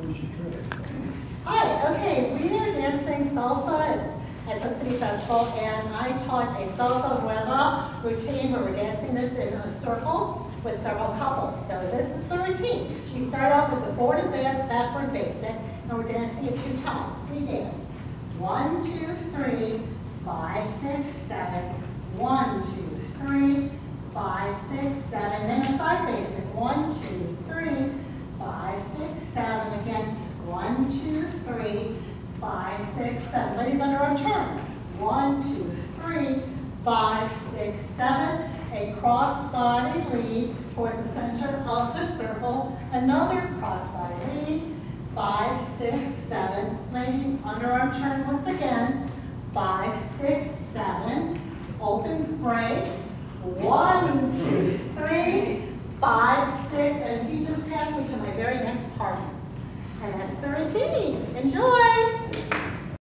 Hi, okay, we are dancing salsa at Foot City Festival, and I taught a salsa nueva routine where we're dancing this in a circle with several couples. So this is the routine. We start off with the forward and backward basic, and we're dancing it 2 times. We dance 1, 2, 3, 5, 6, 7. 1, 2, 3, 5, 6, 7. Then a side basic. 1, 2, 3, 5, 6, 7. Again. 1, 2, 3, 5, 6, 7. Ladies, underarm turn. 1, 2, 3, 5, 6, 7. A cross body lead towards the center of the circle. Another cross body lead. 5, 6, 7. Ladies, underarm turn once again. 5, 6, 7. Open break. 1, 2, 3, 5, 6. And he just passed me to my very next partner. And that's the routine. Enjoy!